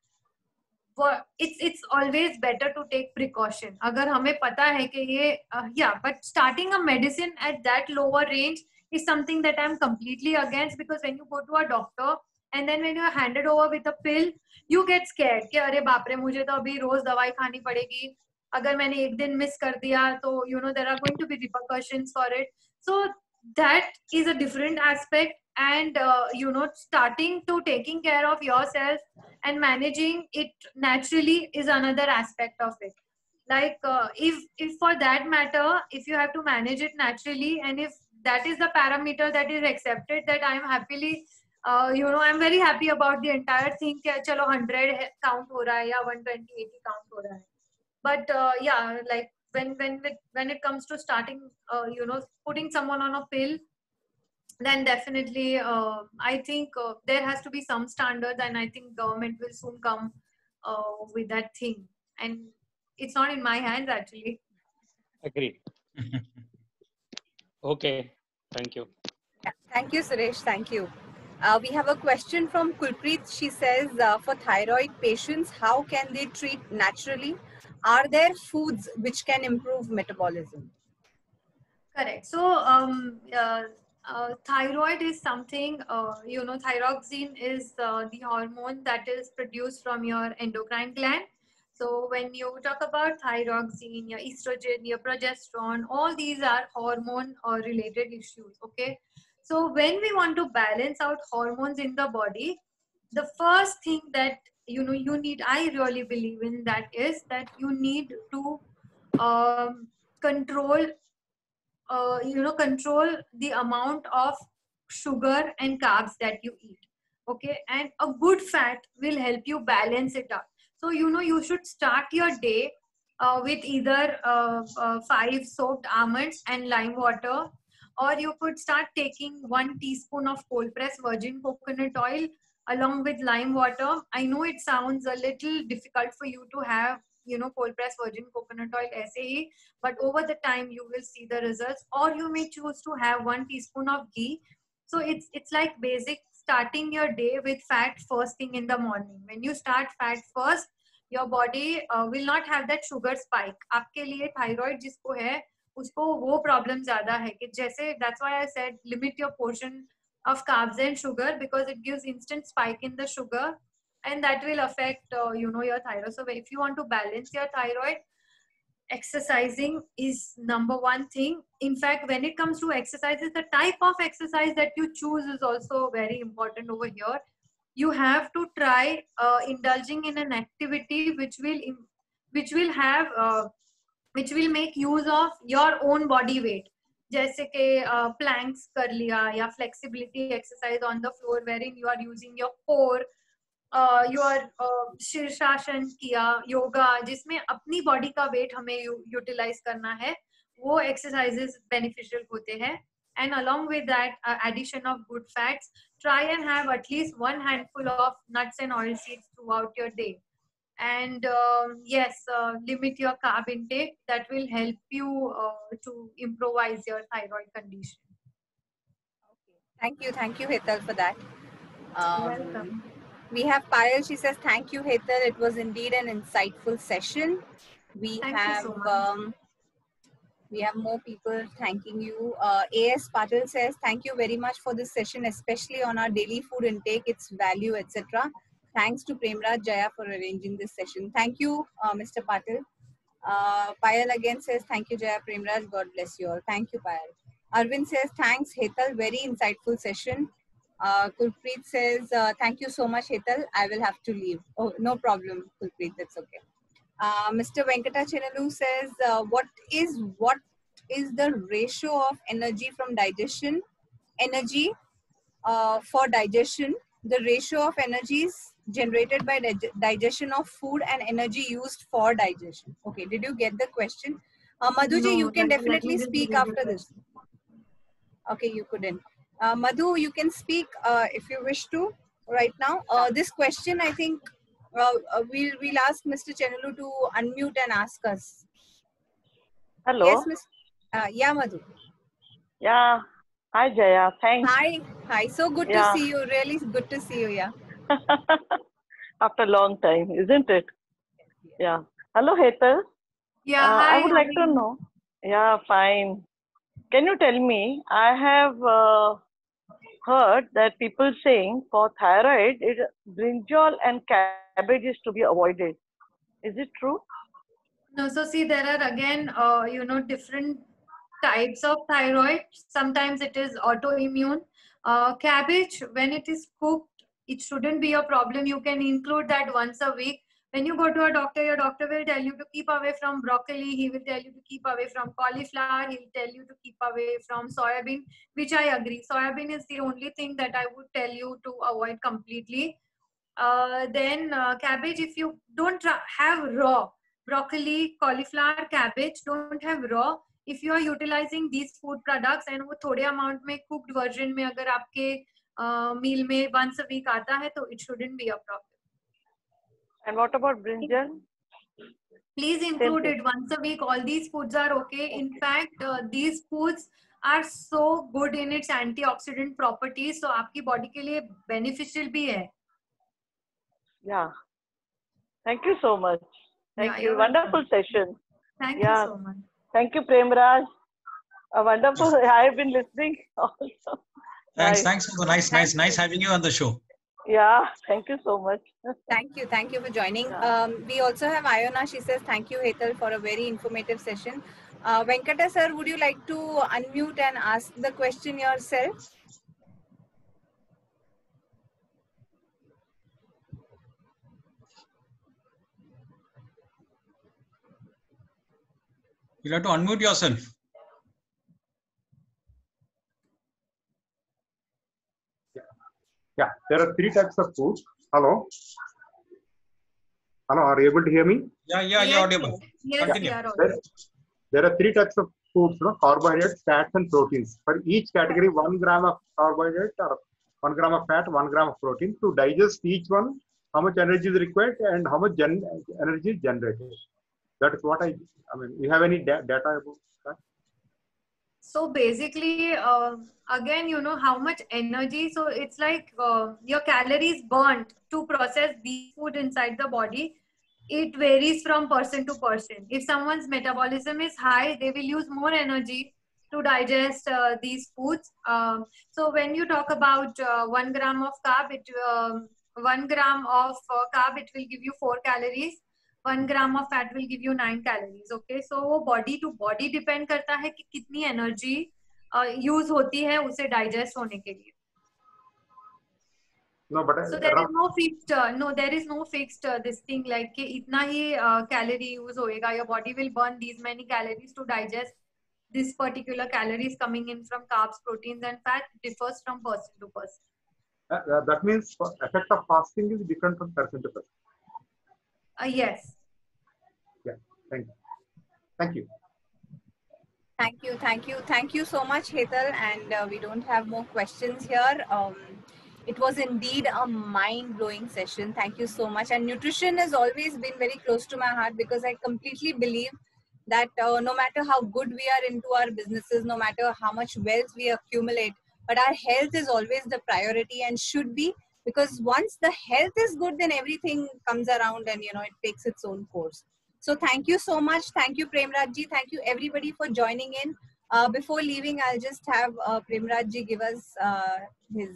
it's always better to take precaution. अगर हमें पता है कि ये but starting a medicine at that lower range is something that I'm completely against, because when you go to a doctor and then when you are handed over with a pill, you get scared कि अरे बाप रे मुझे तो अभी रोज दवाई खानी पड़ेगी, अगर मैंने एक दिन मिस कर दिया तो there are going to be repercussions for it. So that is a different aspect, and starting to taking care of yourself and managing it naturally is another aspect of it. Like if for that matter, if you have to manage it naturally, and if that is the parameter that is accepted, that I am happily I'm very happy about the entire thing कि चलो 100 count हो रहा है या 120 80 count हो रहा है. But like when it comes to starting putting someone on a pill, then definitely I think there has to be some standards, and I think government will soon come with that thing, and it's not in my hands actually. Agreed. Okay, thank you. Thank you, Suresh. Thank you. We have a question from Kulpreet. She says, for thyroid patients, how can they treat naturally? Are there foods which can improve metabolism? Correct. So thyroid is something, thyroxine is the hormone that is produced from your endocrine gland. So when you talk about thyroxine, your estrogen, your progesterone, all these are hormone related issues. Okay. So when we want to balance out hormones in the body, the first thing that you need, I really believe in that, is that you need to control control the amount of sugar and carbs that you eat. Okay, and a good fat will help you balance it up. So you should start your day with either 5 soaked almonds and lime water, or you could start taking 1 teaspoon of cold pressed virgin coconut oil along with lime water. I know it sounds a little difficult for you to have cold pressed virgin coconut oil aise hi, but over the time you will see the results. Or you may choose to have 1 teaspoon of ghee. So it's like basic starting your day with fat first thing in the morning. When you start fat first, your body will not have that sugar spike. आपके लिए thyroid जिसको है उसको वो problem ज्यादा है कि जैसे, that's why I said limit your portion of carbs and sugar, because it gives instant spike in the sugar, and that will affect your thyroid. So if you want to balance your thyroid, exercising is number one thing. In fact, when it comes to exercises, the type of exercise that you choose is also very important over here. You have to try indulging in an activity which will have which will make use of your own body weight. जैसे कि planks कर लिया या flexibility exercise on the floor wherein you are using your core, शीर्षासन किया, योगा जिसमें अपनी body का वेट हमें यूटिलाइज करना है, वो एक्सरसाइजेस बेनिफिशियल होते हैं. And along with that, addition of good fats, try and have at least 1 handful of nuts and oil seeds throughout your day. And yes, limit your carb intake. That will help you to improvise your thyroid condition. Okay. Thank you, Hetal, for that. Welcome. We have Payal. She says, thank you, Hetal. It was indeed an insightful session. Thank you so much. We have more people thanking you. A.S. Patil says, thank you very much for this session, especially on our daily food intake, its value, etc. Thanks to Premraj Jaya for arranging this session. Thank you, Mr. Patil. Payal again says, thank you, Jaya, Premraj. God bless you all. Thank you, Payal. Arvind says, thanks, Hetal. Very insightful session. Kulpreet says, thank you so much, Hetal. I will have to leave. Oh, no problem, Kulpreet. That's okay. Mr. Venkata Chenalu says, what is the ratio of energy from digestion? Energy for digestion, the ratio of energies generated by digestion of food and energy used for digestion. Okay, did you get the question? Madhuji, no, you can definitely speak after this. Okay, you couldn't. Madhu, you can speak if you wish to right now. This question, I think, we'll ask Mr. Chenalu to unmute and ask us. Hello. Yes, Miss. Yeah, Madhu. Yeah, Hi, Jaya. Thanks. Hi. Hi. So good to Yeah. see you. Really good to see you. Yeah. After a long time, isn't it? Yeah. Hello, Hetal. Yeah, I hi. would How like are to you? know. Yeah, fine. Can you tell me? I have heard that people saying for thyroid, brinjal and cabbage is to be avoided. Is it true? No, so see, there are again, different types of thyroid. Sometimes it is autoimmune. Cabbage, when it is cooked, it shouldn't be a problem. You can include that once a week. When you go to a doctor, your doctor will tell you to keep away from broccoli. He will tell you to keep away from cauliflower. He will tell you to keep away from soybean, which I agree. Soybean is the only thing that I would tell you to avoid completely. Then cabbage, if you don't have raw broccoli, cauliflower, cabbage, don't have raw. If you are utilizing these food products and वो थोड़े amount में cooked version में अगर आपके meal में once a week आता है तो it shouldn't be a problem. And what about brinjal? Please include it once a week. All these foods are okay. In fact, these foods are so good in its antioxidant properties. So आपकी body के लिए beneficial भी है. Yeah. Thank you so much. Thank Yeah, you. you're Wonderful welcome. session. Thank Yeah. you so much. Thank you, Premraj. A wonderful. I have been listening also. Thanks. Nice. Thanks for the nice having you on the show. Yeah. Thank you so much. Thank you. Thank you for joining. Yeah. We also have Iona. She says, thank you, Hetal, for a very informative session. Venkata sir, would you like to unmute and ask the question yourself? You'll have to unmute yourself. Yeah, there are three types of foods. Hello? Hello, are you able to hear me? Yeah, you're audible. Yes, Continue. you are audible. There are three types of foods, carbohydrates, fats, and proteins. For each category, 1 gram of carbohydrate or 1 gram of fat, 1 gram of protein. To digest each one, how much energy is required and how much energy is generated. That is what I mean, you have any data about that? So basically, again, you know how much energy. So it's like your calories burnt to process these food inside the body. It varies from person to person. If someone's metabolism is high, they will use more energy to digest these foods. So when you talk about 1 gram of carb, 1 gram of carb, it will give you 4 calories. 1 gram of fat will give you 9 calories. Okay, so वो body to body depend करता है कि कितनी energy use होती है उसे digest होने के लिए. No, but So there is no fixed, there is no fixed this thing like कि इतना ही calorie use होएगा. Your body will burn these many calories to digest this particular calories coming in from carbs, proteins, and fat differs from person to person. that means effect of fasting is different from person to person. Yes. Yeah, thank you. Thank you. Thank you. Thank you. Thank you so much, Hetal. And we don't have more questions here. It was indeed a mind-blowing session. Thank you so much. And nutrition has always been very close to my heart because I completely believe that no matter how good we are into our businesses, no matter how much wealth we accumulate, but our health is always the priority and should be, because once the health is good, then everything comes around and, it takes its own course. So thank you so much. Thank you, Premrajji. Thank you, everybody, for joining in. Before leaving, I'll just have Premrajji give us his,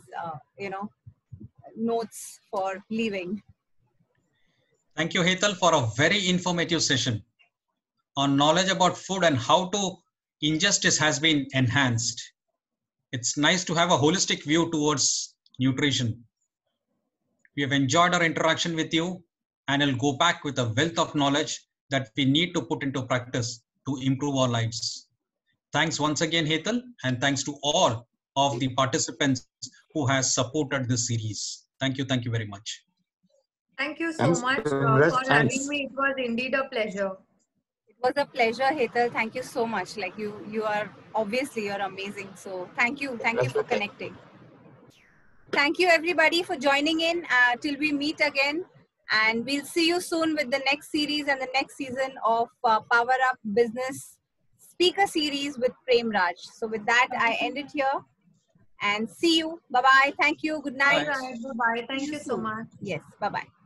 notes for leaving. Thank you, Hetal, for a very informative session on knowledge about food and how to ingest it has been enhanced. It's nice to have a holistic view towards nutrition. We have enjoyed our interaction with you and I'll go back with a wealth of knowledge that we need to put into practice to improve our lives. Thanks once again, Hetal, and thanks to all of the participants who has supported this series. Thank you very much. Thank you so much for having me. It was indeed a pleasure. It was a pleasure, Hetal. Thank you so much. Like you are obviously you're amazing. So thank you for connecting. Thank you everybody for joining in. Till we meet again, and we'll see you soon with the next series and the next season of Power Up Business Speaker Series with Premraj. So with that, I end it here. and see you. Bye bye. Thank you. Good night. All right. Bye-bye. Thank See you so soon. much. Yes. Bye bye.